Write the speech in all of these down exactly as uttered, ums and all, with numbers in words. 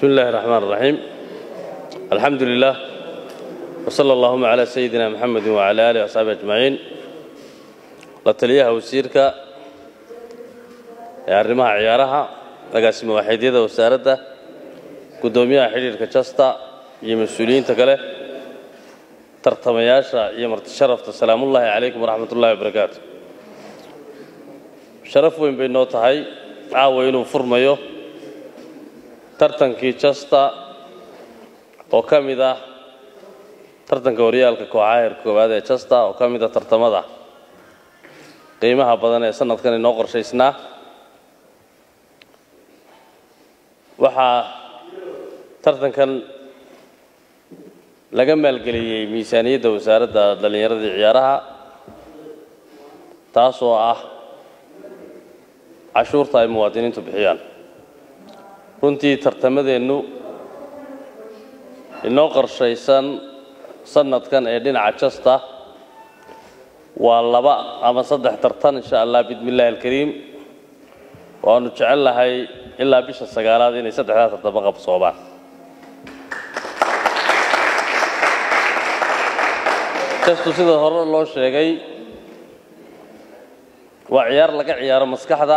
بسم الله الرحمن الرحيم الحمد لله وصلى اللهم على سيدنا محمد وعلى آله وصحبه أجمعين لتليها وسيرك arrimaha ciyaaraha agaasimo waaxeedyada wasaaradda gudoomiyaha xiriirka Jasta iyo mas'uuliyiinta kale tartamayaasha iyo marti sharafta salaamullaahi calaykum waraxmatullaahi wabarakaatuh sharaf weyn bay noo tahay caawa inuu furmayo tartankii Jasta oo ka mid ah tartanka horyaalka kooxaha heerka koowaad ee Jasta oo ka mid ah tartamada qiimaha badan ee sanadkan inoo qorshaysnaa waxaa tartankan laga maalgeliyay miisaaniyadda wasaaradda dhalinyarada iyo ciyaaraha taasoo ah cashuurta ay muwaadiniintu bixiyaan runtii tartamadeennu inoo qorshaysan sanadkan ee dhinaca Jasta waa laba ama saddex tartan insha Allah bidmillaahi alkariim waanu jecel lahay ilaa bisha sagaalaad inay saddexda tartamo qabsoobaan Jasta sida hore loo sheegay waa ciyaar laga ciyaaro maskaxda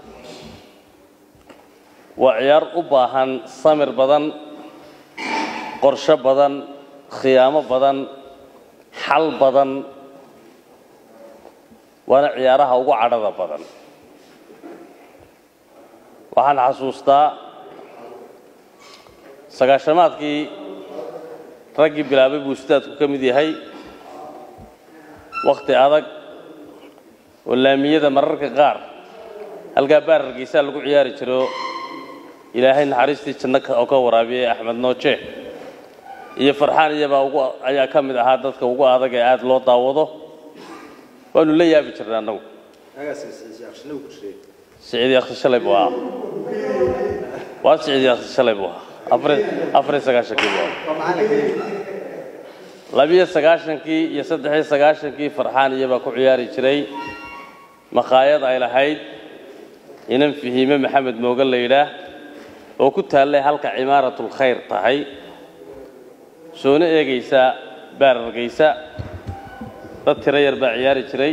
waa ciyaar u baahan samir badan qorshe badan khiyaamo badan xal badan waana ciyaaraha ugu cadhada badan waxaan xasuustaa sagaashamaadkii raggii bilaabay buu sidaadku ka mid yahay waqti adag oo laamiyada mararka qaar halkaa baararkiisa lagu ciyaari jiro ilaahay naxariistii janno oo ka waraabiyay Axmed Nooje iyo Farxaan iyaba ugu ayaa ka mid ahaa dadka ugu adag ee aad loo daawado waanu la yaabi jirnaa anagu سعيد يا أخي شلي بوا واسعيد يا أخي شلي بوا أفرد أفرد سكاشن كي بوا لبيه سكاشن كي يصدق سكاشن كي فرحان يبقى كعياري شري مخايض على هيد ينم فيه من محمد موجل ليله وكنت هلا هلك عمارة الخير طهي شون يجيسا بار جيسا تترير بعياري شري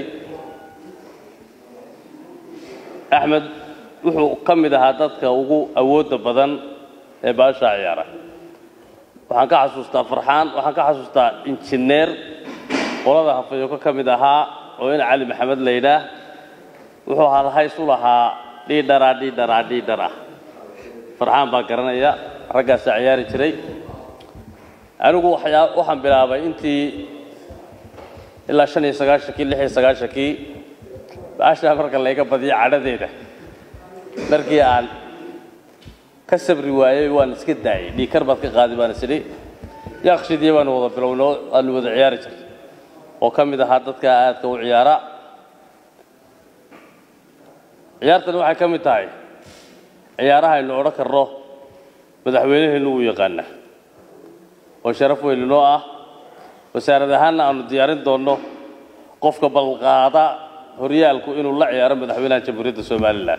أحمد wuxuu ka mid ahaa dadka ugu awoodda badan ee baasha ciyaara waxaan ka xasuustaa Farxaan waxaan ka xasuustaa injineer qolada hafayo ka mid ahaa oo in Cali Maxamed Leeyda wuxuu halhays u lahaa dhiidara dhiidara dhiidara Farxaan baa garanaya raggaas ciyaari jiray anigu waxaan bilaabay intii ilaa shan iyo sagaashan kii lix iyo sagaashan kii baasha marka la iga badiyo cadhadeeda markii aan ka sabri waayay waan iska daayay dhiikar baad ka qaadi baan isri yaaqshidii baan wada bilowno aan wada ciyaari jiray oo ka mid ahaa dadka aadka u ciyaara ciyaartan waxay ka mid tahay ciyaaraha aynu odhan karno madaxweynaheenu uu yaqaana oo sharaf weyn noo ah wasaarad ahaan aanu diyaarin doono qofka balqaada horyaalku inuu la ciyaaro madaxweynaha jamhuuriyadda Soomaaliland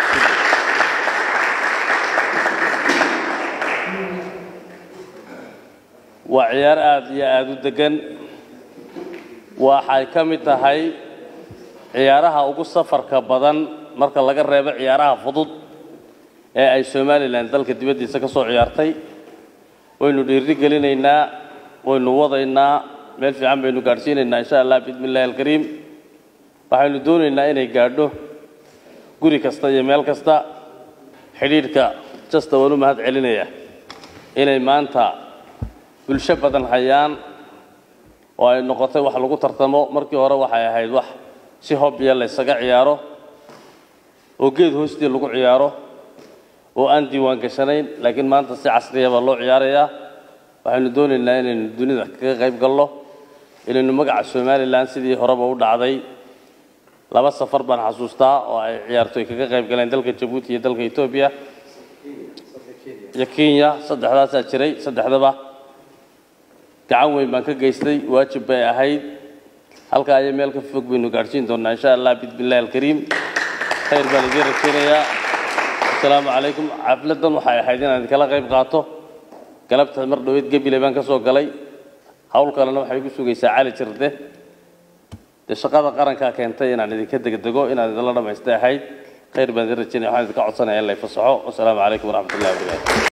waa ciyaar aad iyo aad u degan waxay ka mid tahay ciyaaraha ugu safarka badan marka laga reebo ciyaaraha fudud ee ay Soomaaliland dalka dibadiisa ka soo ciyaartay waynu dhiiri gelinaynaa waynu wadaynaa meel fiican baynu gaarsiinaynaa insha Allah bidmillaahi alkariim waxaynu doonaynaa inay gaadho guri kasta iyo meel kasta xiriirka Jasta wanu mahad celinaya inay maanta bulsho badan hayaan oo ay noqotay wax lagu tartamo markii hore waxay ahayd wax si hobbiya la isaga ciyaaro oo geed hoostii lagu ciyaaro oo aan diiwaan gashanayn laakiin maanta si casri ah loo ciyaarayaa waxaynu doonaynaa inaynu dunida kaga qayb galno inaynu magaca Soomaaliland sidii horeba u dhacday laba safar baan xasuustaa oo ay ciyaartoy kaga qayb galeen dalka Djibouti iyo dalka Ethiopia iyo Kenya saddexdaas ayaa jiray saddexdaba gacan weyn baan ka geystay waajib bay ahayd halka ay meel ka fog baynu gaarsiin doonaa insha Allah bidmillaahi alkariim khayr baan idin rajaynayaa السلام عليكم حفلة waxay ahayd inaan kala qayb qaato galabta mar dhaweyd gabilay baan ka soo galay hawl kalena waxay ku sugaysaa cali jirde de shaqada qaranka keentay inaan idinka degdego inaan idin la dhameystay ahayd khayr baan idin rajaynayaa waxaan idinka codsanayaa in la fasaxo. Assalaamu calaykum waraxmatullaahi wabarakaatuh.